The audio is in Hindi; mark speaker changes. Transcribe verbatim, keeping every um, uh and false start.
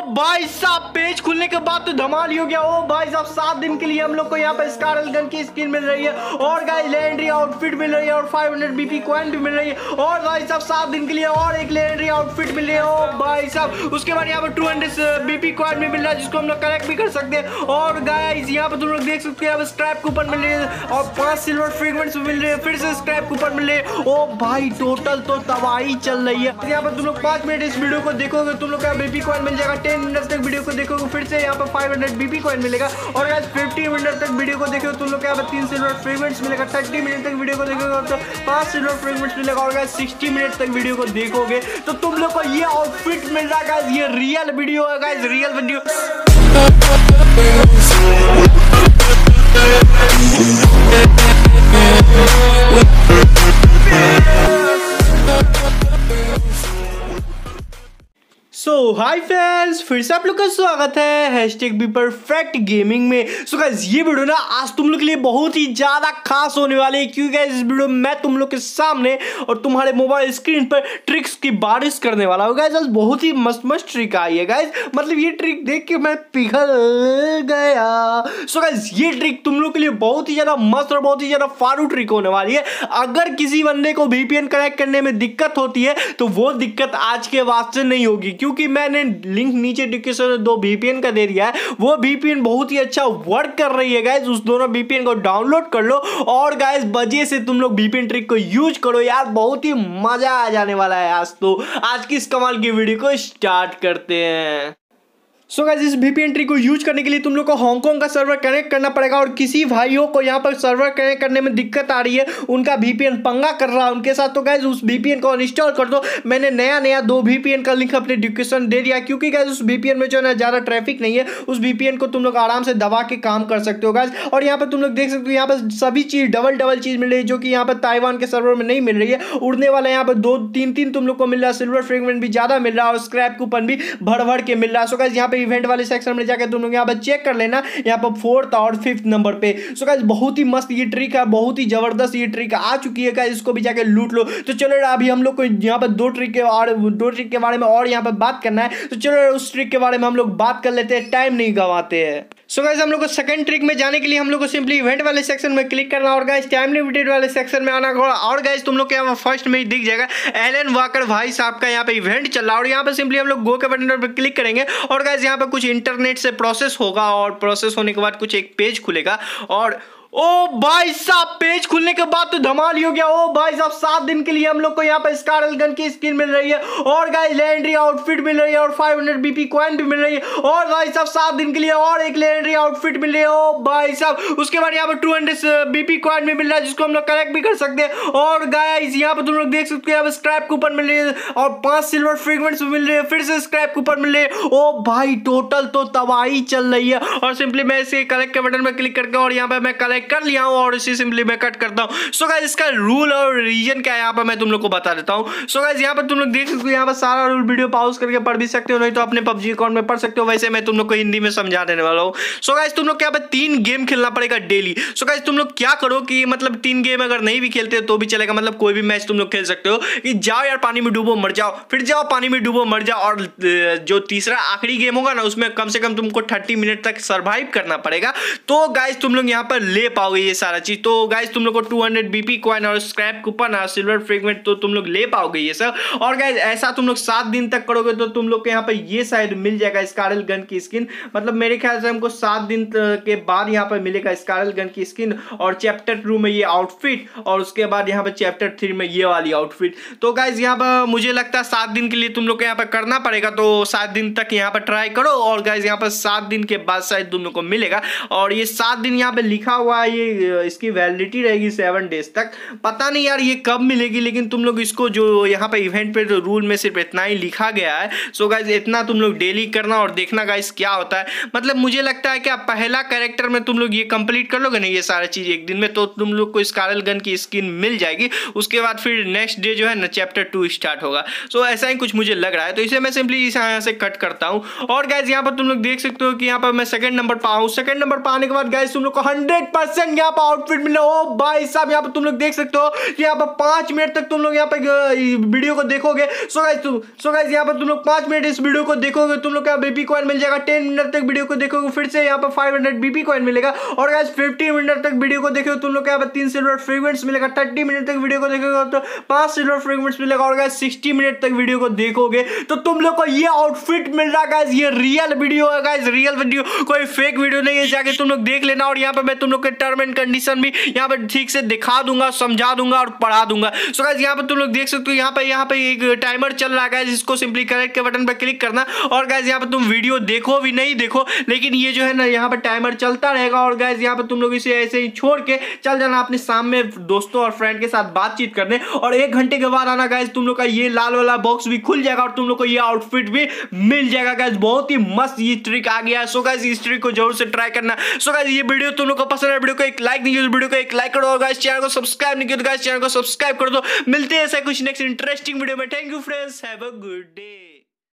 Speaker 1: भाई साहब पेज खुलने के बाद तो धमाल ही हो गया। ओ भाई साहब सात दिन के लिए हम लोग को यहाँ पे स्कारल गन की स्किन मिल रही है और गाइस लेजेंडरी आउटफिट मिल रही है और पाँच सौ बीपी कॉइन भी मिल रही है और भाई साहब सात दिन के लिए और एक लेजेंडरी आउटफिट मिल रही है। ओ भाई साहब उसके बाद यहाँ पे दो सौ बीपी कॉइन भी मिल रहा है जिसको हम लोग कलेक्ट भी कर सकते हैं और गाइस यहाँ पे तुम लोग देख सकते हो स्क्रैप कूपन मिल रही है और पांच सिल्वर फ्रेगमेंट्स मिल रहे हैं, फिर से स्क्रैप कूपन मिल रहे हैं। ओ भाई टोटल तो तबाही चल रही है। यहाँ पर तुम लोग पांच मिनट इस वीडियो को देखोगे तुम लोग का बीपी कॉइन मिल जाएगा। टेन मिनट तक वीडियो को देखोगे फिर से यहाँ पर पाँच सौ बीपी कॉइन मिलेगा और गाइस पचास मिनट तक वीडियो को देखोगे तुम लोग को यहाँ पर तीन सिल्वर फ्रेगमेंट्स मिलेगा। तीस मिनट तक वीडियो को देखोगे तो पांच सिल्वर फ्रेगमेंट्स मिलेगा और गाइस साठ मिनट तक वीडियो को देखोगे तो तुम लोग को ये आउटफिट मिल रहा है। गाइस ये रियल वीडियो है, guys real video. So hi friends, फिर से आप लोग का स्वागत है हैशटैग बी परफेक्ट गेमिंग में। सो so गाइस ये वीडियो ना आज तुम लोग के लिए बहुत ही ज्यादा खास होने वाली है क्योंकि गाइस इस वीडियो में मैं तुम लोग के सामने और तुम्हारे मोबाइल स्क्रीन पर ट्रिक्स की बारिश करने वाला हूँ। गाइस आज बहुत ही मस्त मस्त ट्रिक आई है गाइस, मतलब ये ट्रिक देख के मैं पिघल गया। सो so गाइस ये ट्रिक तुम लोग के लिए बहुत ही ज्यादा मस्त और बहुत ही ज्यादा फाड़ू ट्रिक होने वाली है। अगर किसी बंदे को वीपीएन कनेक्ट करने में दिक्कत होती है तो वो दिक्कत आज के वास्ते नहीं होगी क्योंकि मैंने लिंक नीचे डिस्क्रिप्शन में दो वीपीएन का दे दिया है। वो वीपीएन बहुत ही अच्छा वर्क कर रही है गाइस, उस दोनों वीपीएन को डाउनलोड कर लो और गाइस बजे से तुम लोग वीपीएन ट्रिक को यूज करो यार, बहुत ही मजा आ जाने वाला है। आज तो आज की इस कमाल की वीडियो को स्टार्ट करते हैं। सो so गाइस इस वीपीएन ट्रिक को यूज करने के लिए तुम लोग को हांगकांग का सर्वर कनेक्ट करना पड़ेगा और किसी भाइयों को यहाँ पर सर्वर कनेक्ट करने में दिक्कत आ रही है, उनका वीपीएन पंगा कर रहा है उनके साथ, तो गाइस उस वीपीएन को अनइंस्टॉल कर दो। मैंने नया नया दो वीपीएन का लिंक अपने डिस्क्रिप्शन दे दिया क्योंकि गाइस उस वीपीएन में जो है ज्यादा ट्रैफिक नहीं है, उस वीपीएन को तुम लोग आराम से दबा के काम कर सकते हो गाइस। और यहाँ पर तुम लोग देख सकते हो यहाँ पर सभी चीज डबल डबल चीज मिल रही है जो कि यहाँ पर ताइवान के सर्वर में नहीं मिल रही है। उड़ने वाला यहाँ पर दो तीन तीन तुम लोग को मिल रहा है, सिल्वर फ्रेगमेंट भी ज्यादा मिल रहा है और स्क्रैप कूपन भी भर भर के मिल रहा है। सो गाइस यहाँ पे इवेंट वाले सेक्शन में जाके तुम लोग यहाँ पर चेक कर लेना, यहाँ पर फोर्थ और फिफ्थ नंबर पे। सो गाइस बहुत ही मस्त ये ट्रिक है, बहुत ही जबरदस्त ये ट्रिक आ चुकी है गाइस, इसको भी जाके लूट लो। तो चलो अभी हम लोग को यहाँ पर दो ट्रिक के और दो ट्रिक के बारे में और यहाँ पर बात करना है, तो चलो उस ट्रिक के बारे में हम लोग बात कर लेते हैं, टाइम नहीं गवाते हैं। सो गाइस हम लोग को सेकंड ट्रिक में जाने के लिए हम लोग को सिंपली इवेंट वाले सेक्शन में क्लिक करना और गाइस टाइम लिमिटेड वाले सेक्शन में आना और गाइस तुम लोग के यहाँ फर्स्ट में ही दिख जाएगा एलन वॉकर भाई साहब का यहाँ पे इवेंट चल रहा है और यहाँ पे सिंपली हम लोग गो के बटन पर क्लिक करेंगे और गाइस यहाँ पे कुछ इंटरनेट से प्रोसेस होगा और प्रोसेस होने के बाद कुछ एक पेज खुलेगा और ओ भाई साहब पेज खुलने के बाद तो धमाल ही हो गया। ओ भाई साहब सात दिन के लिए हम लोग को यहाँ पे स्कारल गन की स्किन मिल रही है और गाइस लेजेंडरी आउटफिट मिल रही है और पाँच सौ बीपी कॉइन भी मिल रही है और भाई साहब सात दिन के लिए और एक लेजेंडरी आउटफिट मिल रही है। ओ भाई साहब उसके बाद यहाँ पर दो सौ बीपी कॉइन भी मिल रहा है जिसको हम लोग कलेक्ट भी कर सकते हैं और गाइस यहाँ पर तुम लोग देख सकते हो यहाँ पर स्क्रैप कूपन मिल रही है और पांच सिल्वर फ्रेगमेंट्स मिल रहे हैं, फिर से स्क्रैप कूपन मिल रहे हैं। ओ भाई टोटल तो तबाही चल रही है और सिंपली मैं इसे कलेक्ट के बटन में क्लिक करके और यहाँ पे मैं कलेक्ट कर लिया हूँ और इसी सिंपली मैं कट करता हूँ। सो गाइस इसका रूल और रीजन क्या है यहाँ पर मैं तुम लोग को बता देता हूँ। सो गाइस यहाँ पर तुम लोग देख सकते हो यहाँ पर सारा रूल वीडियो पॉज करके पढ़ भी सकते हो, नहीं तो अपने पबजी अकाउंट में पढ़ सकते हो, वैसे मैं तुम लोग को हिंदी में समझा देने वाला हूँ। सो गाइस तुम लोग यहाँ पर तीन गेम खेलना पड़ेगा डेली। सो गाइस तुम लोग क्या करो कि मतलब तीन गेम अगर नहीं भी खेलते तो भी चलेगा, मतलब कोई भी मैच तुम लोग खेल सकते हो कि जाओ यार पानी में डूबो मर जाओ, फिर जाओ पानी में डूबो मर जाओ और जो तीसरा आखिरी गेम होगा ना उसमें कम से कम तुमको थर्टी मिनट तक सर्वाइव करना पड़ेगा, तो गाइस तुम लोग यहाँ पर ले पाओगे ये सारा चीज। तो गाइस तुम लोग को दो सौ बीपी कॉइन और स्क्रैप कूपन और सिल्वर फ्रेगमेंट तो तुम लोग ले पाओगे ये सब। और गाइस ऐसा तुम लोग सात दिन तक करोगे तो तुम लोग के यहाँ पर ये शायद मिल जाएगा स्कारल गन की स्किन, मतलब मेरे ख्याल से हमको सात दिन के बाद यहाँ पर मिलेगा स्कारल गन की स्किन और चैप्टर टू में ये आउटफिट और उसके बाद यहाँ पर चैप्टर थ्री में ये वाली आउटफिट। तो गाइस यहाँ पर मुझे लगता है सात दिन के लिए तुम लोग को यहाँ पर करना पड़ेगा, तो सात दिन तक यहाँ पर ट्राई करो और गाइस यहाँ पर सात दिन के बाद शायद तुम लोग को मिलेगा और ये सात दिन यहाँ पे लिखा हुआ है, ये इसकी वैलिडिटी रहेगी सेवन डेज तक। पता नहीं यार ये कब मिलेगी, लेकिन तुम लोग इसको जो यहाँ पे इवेंट पे जो रूल में सिर्फ इतना ही लिखा गया है। सो गाइस इतना तुम लोग डेली करना और देखना गाइस क्या होता है। मतलब मुझे लगता है कि पहला कैरेक्टर में तुम लोग ये कंप्लीट कर लोगे ना ये सारा चीज एक दिन में, तो तुम लोग को स्कारल गन की स्किन मिल जाएगी। उसके बाद फिर नेक्स्ट डे जो है ना चैप्टर टू स्टार्ट होगा। सो ऐसा ही कुछ मुझे लग रहा है, तो इसे मैं सिंपली यहाँ से कट करता हूँ। और गाइस यहाँ पर तुम लोग देख सकते हो कि यहाँ पर मैं सेकंड नंबर पर आऊँ। सेकंड नंबर पर आने के बाद गाइस तुम लोग को हंड्रेड परसेंट यहाँ पर आउटफिट मिला। ओ भाई साहब यहाँ पर तुम लोग देख सकते हो कि यहाँ पर पांच मिनट तक तुम लोग यहाँ पे वीडियो को देखोगे। सो गाइस तुम सो गाइस यहाँ पर तुम लोग पांच मिनट इस वीडियो को देखोगे, तुम लोग का बीपी कॉइन मिल जाएगा। टेन मिनट तक वीडियो को देखोगे फिर से यहाँ पर फाइव हंड्रेड बीपी कॉइन मिलेगा। और गाइस फिफ्टी मिनट तक वीडियो को देखोगे तुम लोग को यहाँ पर तीन सिल्वर फ्रेगमेंट्स मिलेगा। थर्टी मिनट तक वीडियो को देखोगे तो पांच सिल्वर फ्रेगमेंट्स मिलेगा। और गाइस सिक्सटी मिनट तक वीडियो को देखोगे तो तुम लोग को ये आउटफिट मिल रहा है। गाइस ये रियल वीडियो है, गाइस रियल वीडियो, कोई फेक वीडियो नहीं है। जाके तुम लोग देख लेना। और यहाँ पे मैं तुम लोग के टर्म एंड कंडीशन भी यहाँ पे ठीक से दिखा दूंगा, समझा दूंगा और पढ़ा दूंगा। सो गाइस यहाँ पे तुम लोग देख सकते हो यहाँ पे यहाँ पे एक टाइमर चल रहा है गाइस, इसको सिंपली करेक्ट के बटन पे क्लिक करना। और गाइस यहाँ पे तुम वीडियो देखो भी नहीं देखो, लेकिन ये जो है ना यहाँ पे टाइमर चलता रहेगा। और गाइस यहाँ पे तुम लोग इसे ऐसे ही छोड़ के चल जाना अपने सामने दोस्तों और फ्रेंड के साथ बातचीत करने। और एक घंटे के बाद आना गाइस, तुम लोग का ये लाल वाला बॉक्स भी खुल जाएगा और तुम लोग को ये आउटफिट भी मिल जाएगा। गाइस बहुत ही मस्त ये ट्रिक आ गया है। सो गाइस इस ट्रिक को जरूर से ट्राई करना। सो गाइस ये वीडियो तुम लोग को पसंद है, वीडियो को एक लाइक नहीं किया तो वीडियो को एक लाइक करो। और गाइस चैनल को सब्सक्राइब नहीं किया तो गाइस चैनल को सब्सक्राइब कर दो। मिलते हैं ऐसा कुछ नेक्स्ट इंटरेस्टिंग वीडियो में। Thank you friends, have a good day.